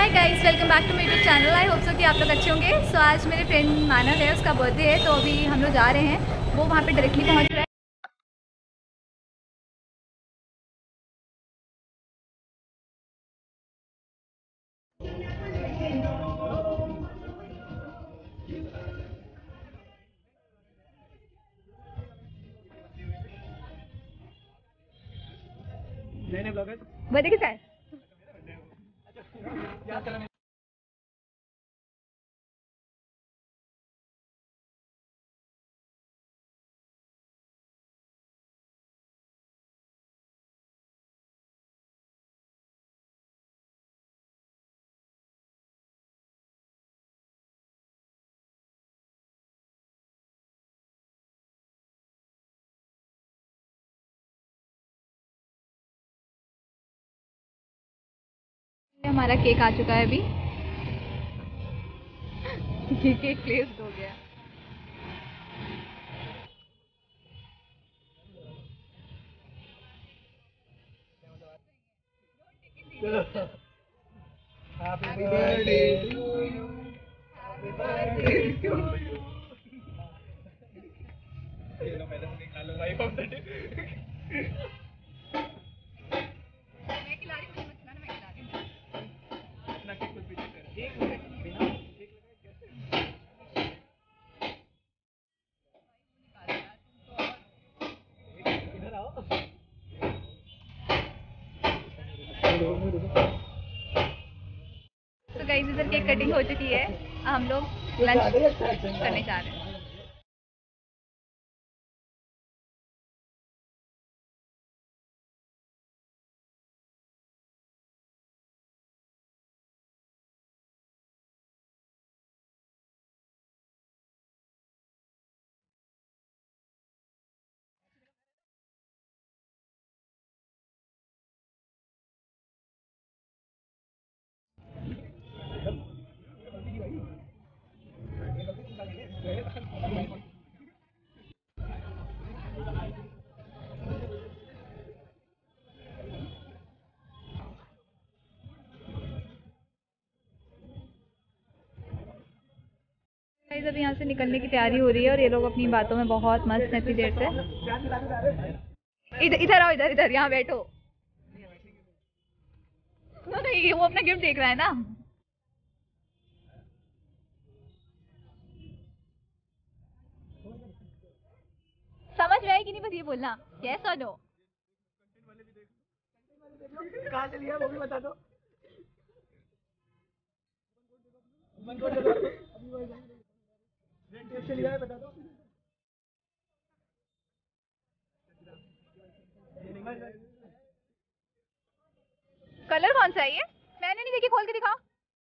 Hi guys, welcome back to my YouTube channel. I hope so कि आप लोग अच्छे होंगे। सो आज मेरे फ्रेंड मानव है, उसका बर्थडे है, तो अभी हम लोग जा रहे हैं। वो वहाँ पे डायरेक्टली पहुँच रहा है। बर्थडे किसका है? हमारा केक आ चुका है अभी। केक प्लेस्ड हो गया। Happy birthday to you. Happy birthday to you. ये लो पहले से खा लो भाई ऑफ द डे। मैं खिला रही हूँ, मुझे मत खिलाना, मैं खिला रही हूँ। अपना केक कुछ भी कर। एक मिनट बिना केक लगा कैसे? इधर आओ। तो गाइस इधर केक कटिंग हो चुकी है, हम लोग लंच करने जा रहे हैं। गाइस अभी यहाँ से निकलने की तैयारी हो रही है और ये लोग अपनी बातों में बहुत मस्त है इतनी देर से। इधर आओ, इधर इधर यहाँ बैठो। नहीं, वो अपना गिफ्ट देख रहा है ना। समझ में आई कि नहीं, बस ये बोलना यस और नो। कहाँ से लिया वो भी बता दो। से लिया है बता दो। कलर कौन सा है ये? मैंने नहीं देखी, खोल के दिखाओ।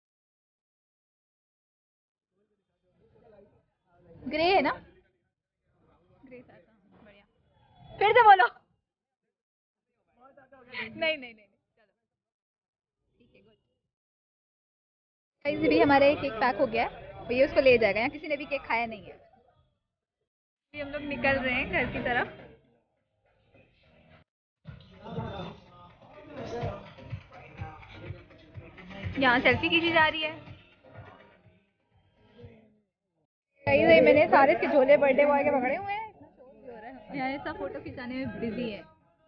ग्रे है ना? ग्रे सा बढ़िया। फिर से बोलो। नहीं नहीं नहीं, चलो ठीक है, गुड। गाइस भी हमारा केक पैक हो गया है, भैया उसको ले जाएगा। यहाँ किसी ने भी केक खाया नहीं है। अभी हम लोग निकल रहे हैं घर की तरफ। यहाँ सेल्फी खींची जा रही है। गाइस मैंने सारे इसके झोले बर्थडे बॉय के पकड़े हुए हैं, इतना शोर भी हो रहा है। यहाँ सब फोटो खिंचाने में बिजी है।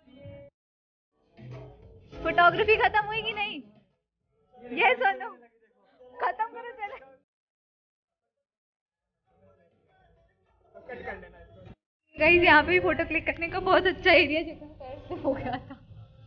फोटोग्राफी खत्म हुई कि नहीं? ये सुनो, खत्म करो चले। गाइस यहाँ पे भी फोटो क्लिक करने का बहुत अच्छा एरिया जगह हो गया था।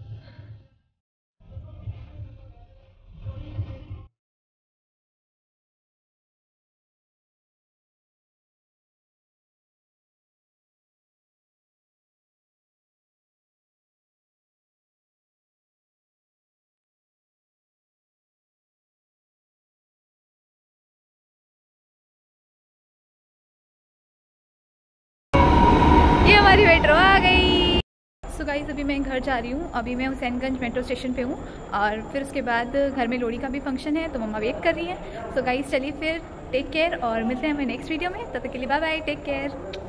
हमारी मेट्रो आ गई। सो गाइस अभी मैं घर जा रही हूँ। अभी मैं हुसैनगंज मेट्रो स्टेशन पे हूँ और फिर उसके बाद घर में लोहड़ी का भी फंक्शन है, तो मम्मा वेट कर रही हैं। सो गाइस चलिए फिर, टेक केयर और मिलते हैं हमें नेक्स्ट वीडियो में। तब तक के लिए बाय बाय, टेक केयर।